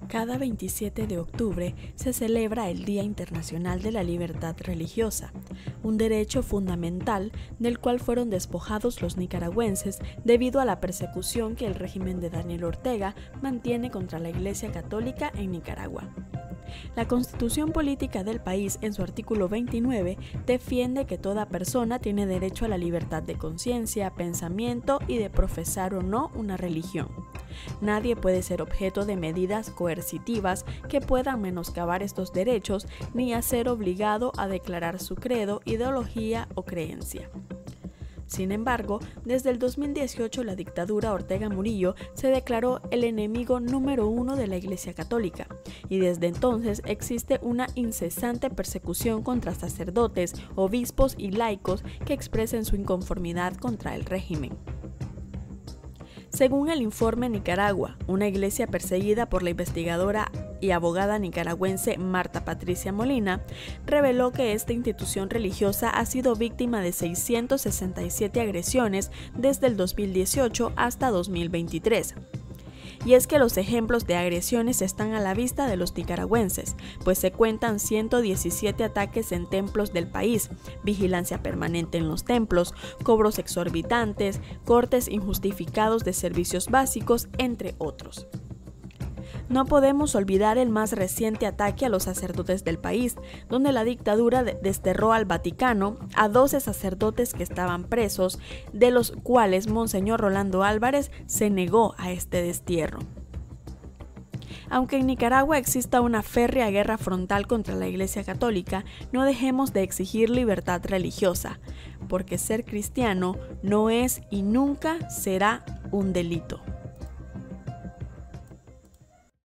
Cada 27 de octubre se celebra el Día Internacional de la Libertad Religiosa, un derecho fundamental del cual fueron despojados los nicaragüenses debido a la persecución que el régimen de Daniel Ortega mantiene contra la Iglesia Católica en Nicaragua. La Constitución Política del país, en su artículo 29, defiende que toda persona tiene derecho a la libertad de conciencia, pensamiento y de profesar o no una religión. Nadie puede ser objeto de medidas coercitivas que puedan menoscabar estos derechos ni a ser obligado a declarar su credo, ideología o creencia. Sin embargo, desde el 2018 la dictadura Ortega Murillo se declaró el enemigo número 1 de la Iglesia Católica, y desde entonces existe una incesante persecución contra sacerdotes, obispos y laicos que expresen su inconformidad contra el régimen. Según el informe Nicaragua, una iglesia perseguida por la investigadora y abogada nicaragüense Marta Patricia Molina, reveló que esta institución religiosa ha sido víctima de 667 agresiones desde el 2018 hasta 2023. Y es que los ejemplos de agresiones están a la vista de los nicaragüenses, pues se cuentan 117 ataques en templos del país, vigilancia permanente en los templos, cobros exorbitantes, cortes injustificados de servicios básicos, entre otros. No podemos olvidar el más reciente ataque a los sacerdotes del país, donde la dictadura desterró al Vaticano a 12 sacerdotes que estaban presos, de los cuales Monseñor Rolando Álvarez se negó a este destierro. Aunque en Nicaragua exista una férrea guerra frontal contra la Iglesia Católica, no dejemos de exigir libertad religiosa, porque ser cristiano no es y nunca será un delito.